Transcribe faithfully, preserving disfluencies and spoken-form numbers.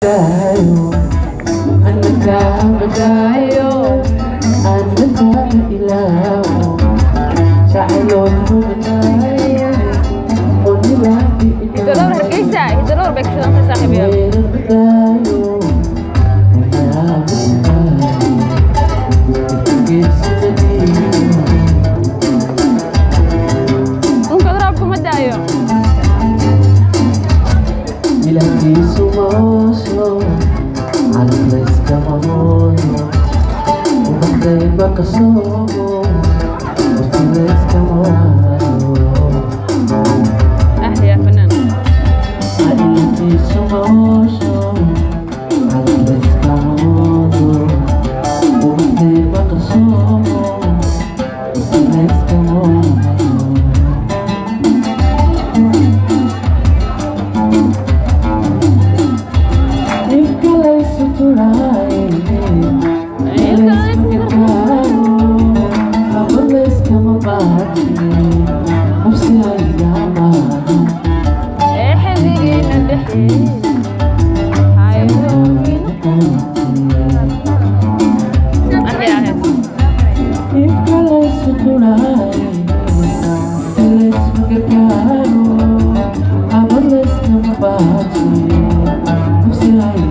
tayo ang nagkakadayo ang nagkakailaw sa alon mo na tayo o nilaki ikaw Hiddo Hargaysa, Hiddo baik sulang sa sakit ya. meron ba tayo wala ba tayo ikagit sa daliyo Kung kadrab kumadayo bilang di sumoso alas ka mamono Bakit ba kasogo Matilas ka mawano Ah, ya benar. Alis di sumoso alas ka mamono Bakit ba kasogo Matilas ka mawano Ikala'y suturain Alas magkakaro Abalas ka mabati O siya'y yaman Eh, hindi na dahin. Ayo. Ahe, ahe. Ikala'y suturain Alas magkakaro Abalas ka mabati O siya'y